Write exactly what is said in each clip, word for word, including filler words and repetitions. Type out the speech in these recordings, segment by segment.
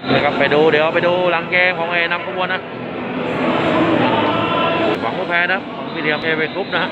นะครับไปดูเดี๋ยวไปดูหลังเกมของไอ้นำขบวนนะหวังผู้แพ้นะของวิเดียมเอเวกรุ๊ปนะฮะ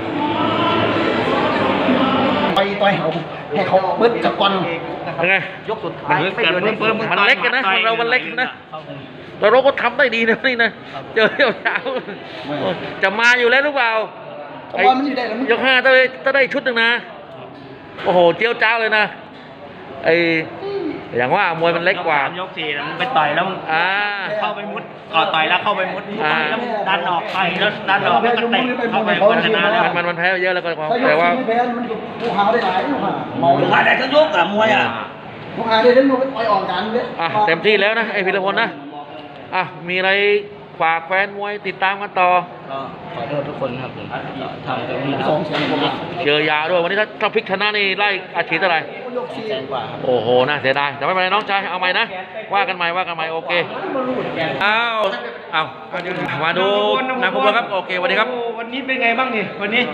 ไปต่อยเขาให้เขาเบิดจักวันยังไงยกสุดท้ายไม่เกินเพิ่มมันเล็กกันนะเรามันเล็กนะแต่เราก็ทำได้ดีนะนี่นะเจอเดี๋ยวยาวจะมาอยู่แล้วหรือเปล่าไอ้ยกห้าต้องได้ต้องได้ชุดหนึ่งนะโอ้โหเจียวจ้าเลยนะไออย่างว่ามวยมันเล็กกว่ายกสี่มันไปต่อยแล้วอ่าเข้าไปมุดก่อต่อยแล้วเข้าไปมุดแล้วดันออกไปแล้วดันออกแล้วก็เตะเข้าไปมันชนะแล้วมันมันแพ้เยอะแล้วก็แต่ว่าผู้หาได้หลายผู้หาเมาผู้หาได้ทั้งยกอะมวยอะผู้หาได้ทั้งยกต่อยอ่อนกันเลยอ่ะเต็มที่แล้วนะไอพิรพลนะอ่ะมีอะไรฝากแฟนมวยติดตามกันต่อก็ขอโทษทุกคนครับผมทำเต็มที่สองแสนกว่าเจอยาด้วยวันนี้ถ้าถ้าพลิกชนะนี่ไล่อาชีพเท่าไหร่แสนกว่าโอ้โหน่าเสียดายแต่ไม่เป็นไรน้องชายเอาใหม่นะว่ากันใหม่ว่ากันใหม่โอเคอ้าวอ้าวมาดูนางขบวนครับโอเควันนี้ครับวันนี้เป็นไงบ้างนี่วันนี้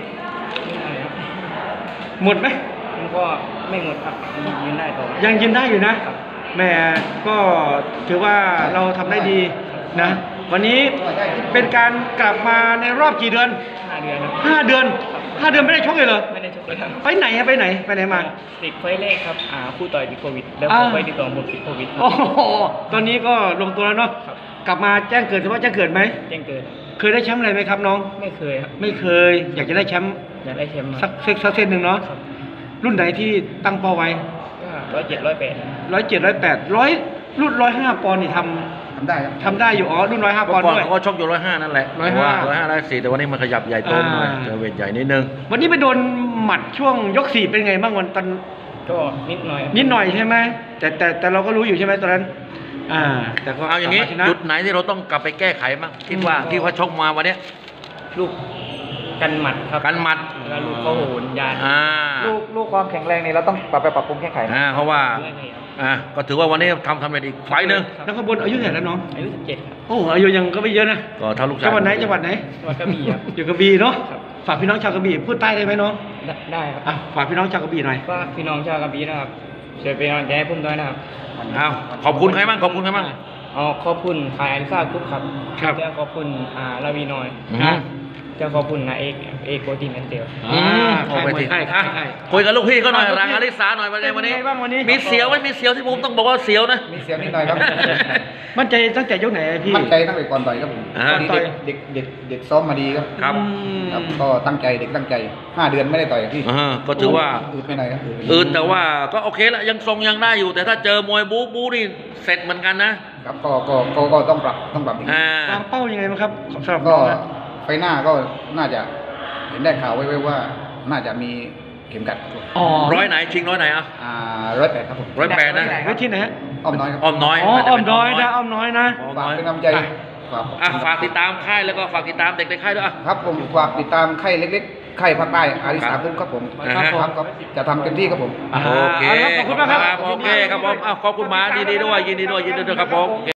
หมดไหมมันก็ไม่หมดครับยืนได้ต่อยังยืนได้อยู่นะแม่ก็ถือว่าเราทำได้ดีนะวันนี้เป็นการกลับมาในรอบกี่เดือนห้าเดือนห้าเดือนห้าเดือนไม่ได้ชกเลยเหรอไม่ได้ชกเลยครับไปไหนครับไปไหนไปไหนมาติดไฟแรกครับอ่าคู่ต่อยติดโควิดแล้วพอไปติดต่อหมดติดโควิดโอ้โหตอนนี้ก็ลงตัวแล้วเนาะกลับมาแจ้งเกิดถือว่าแจ้งเกิดไหมแจ้งเกิดเคยได้แชมป์อะไรไหมครับน้องไม่เคยครับไม่เคยอยากจะได้แชมป์อยากได้แชมป์สักสักเส้นหนึ่งเนาะรุ่นไหนที่ตั้งเป้าไว้ร้อยเจ็ดร้อยแปดร้อยเจ็ดร้อยแปดร้อยรุ่นร้อยห้าปอนด์นี่ทำทำได้ครับทำได้อยู่อ๋อรุ่นร้อยห้าปอนด์ด้วยเขาก็ชกอยู่ร้อยห้านั่นแหละร้อยห้าร้อยห้าร้อยสี่แต่วันนี้มันขยับใหญ่โตหน่อยเจอเวทใหญ่นิดนึงวันนี้ไปโดนหมัดช่วงยกสี่เป็นไงบ้างวันตอนก็นิดหน่อยนิดหน่อยใช่ไหมแต่แต่แต่เราก็รู้อยู่ใช่ไหมตอนนั้นอ่าแต่ก็เอาอย่างนี้จุดไหนที่เราต้องกลับไปแก้ไขบ้างคิดว่าที่เขาชกมาวันนี้ลูกกันหมัดครับกันหมัดแล้วลูกเขาโหนยานลูกลูกความแข็งแรงนี่เราต้องปรับไปปรับปรุงแก้ไขอ่าเพราะว่าอ่าก็ถือว่าวันนี้ทำทำเป็นอีกไฟนึงแล้วขบวนอายุเท่าไหร่แล้วน้องอายุสิบเจ็ดครับโอ้อายุยังก็ไม่เยอะนะก็เท่าลูกชายจังหวัดไหนจังหวัดไหนจังหวัดกระบี่ครับอยู่กระบี่เนาะฝากพี่น้องชาวกระบี่พูดใต้ได้ไหมน้องได้ครับอ่ะฝากพี่น้องชาวกระบี่หน่อยฝากพี่น้องชาวกระบี่นะครับช่วยเป็นกำลังใจให้ผมด้วยนะครับอ้าวขอบคุณใครบ้างขอบคุณใครบ้างอ๋อขอบคุณขายอาริซ่ากรุ๊ปครับครับจะขอบคุณอ่าลาวีนอยจะขอบคุณนะเอกเอกโปรตีนแอนเตลอ่าขอบไปทีคุยกับลูกพี่เขาหน่อยรังอาริสาหน่อยวันนี้วันนี้มีเสียวไหมมีเสียวที่ผมต้องบอกว่าเสียวนะมีเสียวนิดหน่อยครับมั่นใจตั้งแต่ยกไหนพี่มั่นใจตั้งแต่ก่อนต่อยครับผมเด็กเด็กเด็กเด็กซ้อมมาดีครับครับก็ตั้งใจเด็กตั้งใจห้าเดือนไม่ได้ต่อยพี่ก็ถือว่าอืดไปหน่อยครับอืดแต่ว่าก็โอเคละยังทรงยังได้อยู่แต่ถ้าเจอมวยบู๊บู๊นี่เสร็จเหมือนกันนะครับก็ก็ก็ก็ต้องปรับต้องปรับวางเป้ายังไงบ้างครับสำหรับก็ไฟหน้าก็น่าจะเห็นได้ข่าวไว้ว่าน่าจะมีเข็มกัดอ๋อร้อยไหนชิงร้อยไหนอ่ะอ่าร้อยแปดครับผมร้อยแปดนะที่ไหนอ้อมน้อยครับอ้อมน้อยอ๋ออ้อมน้อยนะอ้อมน้อยนะฝากเป็นกำลังใจฝากติดตามค่ายแล้วก็ฝากติดตามเด็กในค่ายด้วยครับผมฝากติดตามค่ายเล็กๆค่ายภาคใต้อาริสาคุ้มครับผมครับจะทำเต็มที่ครับผมโอเคขอบคุณมากครับโอเคครับผมขอบคุณมาดีๆด้วยยินดีด้วยยินดีด้วยครับผม